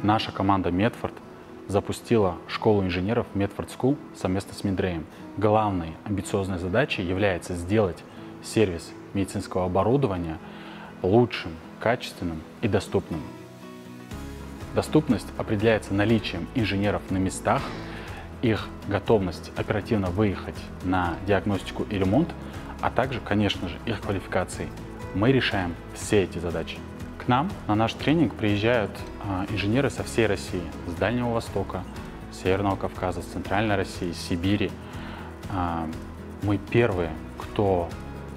наша команда Медфорд запустила школу инженеров Медфорд School совместно с Миндреем. Главной амбициозной задачей является сделать сервис медицинского оборудования лучшим, качественным и доступным. Доступность определяется наличием инженеров на местах, их готовность оперативно выехать на диагностику и ремонт, а также, конечно же, их квалификацией. Мы решаем все эти задачи. К нам на наш тренинг приезжают инженеры со всей России, с Дальнего Востока, с Северного Кавказа, с Центральной России, с Сибири. Мы первые, кто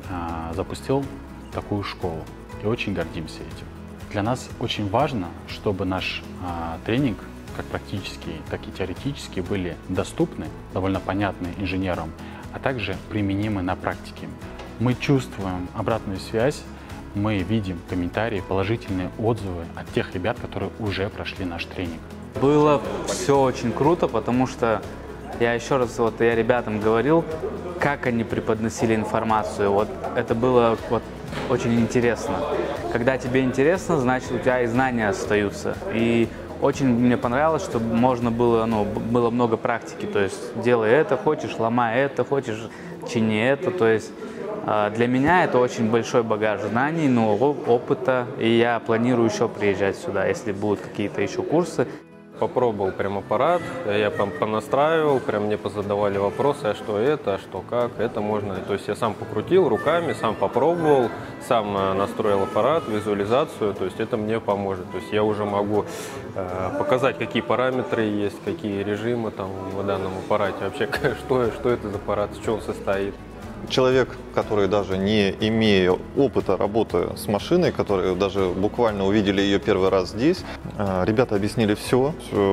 запустил такую школу, и очень гордимся этим. Для нас очень важно, чтобы наш тренинг, как практические, так и теоретические, были доступны, довольно понятны инженерам, а также применимы на практике. Мы чувствуем обратную связь, мы видим комментарии, положительные отзывы от тех ребят, которые уже прошли наш тренинг. Было все очень круто, потому что я еще раз я ребятам говорил, как они преподносили информацию. Это было очень интересно. Когда тебе интересно, значит, у тебя и знания остаются. И очень мне понравилось, что можно было, было много практики. То есть делай это, хочешь, ломай это, хочешь, чини это. То есть для меня это очень большой багаж знаний, опыта. И я планирую еще приезжать сюда, если будут какие-то еще курсы. Попробовал прям аппарат, я понастраивал, прям мне позадавали вопросы, а что это, а что как, это можно. То есть я сам покрутил руками, сам попробовал, сам настроил аппарат, визуализацию, то есть это мне поможет. То есть я уже могу показать, какие параметры есть, какие режимы там в данном аппарате, вообще что это за аппарат, с чего он состоит. Человек, который даже не имея опыта работы с машиной, которые даже буквально увидели ее первый раз здесь, ребята объяснили все,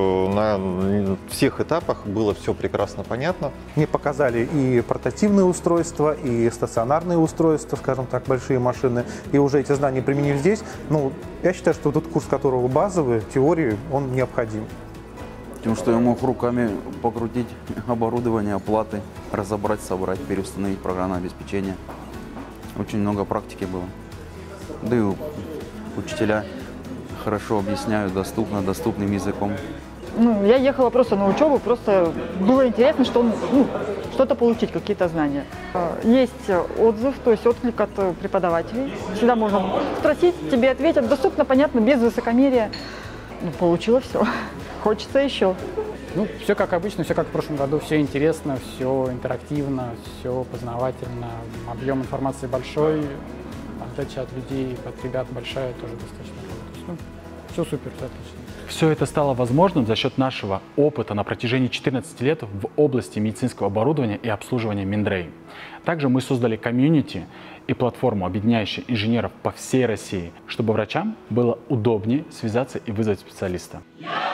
на всех этапах было все прекрасно понятно. Мне показали и портативные устройства, и стационарные устройства, скажем так, большие машины, и уже эти знания применили здесь. Я считаю, что тот курс, которого базовый, теории, он необходим. Тем, что я мог руками покрутить оборудование, платы, разобрать, собрать, переустановить программное обеспечение. Очень много практики было. Да и учителя хорошо объясняют, доступным языком. Я ехала просто на учебу, просто было интересно, что-то получить, какие-то знания. Есть отзыв, то есть отклик от преподавателей. Всегда можно спросить, тебе ответят доступно, понятно, без высокомерия. Получила все. Хочется еще. Все как обычно, все как в прошлом году, все интересно, все интерактивно, все познавательно, объем информации большой, отдача от людей, от ребят большая, тоже достаточно. Все супер, все отлично. Все это стало возможным за счет нашего опыта на протяжении 14 лет в области медицинского оборудования и обслуживания Миндрей. Также мы создали комьюнити и платформу, объединяющую инженеров по всей России, чтобы врачам было удобнее связаться и вызвать специалиста.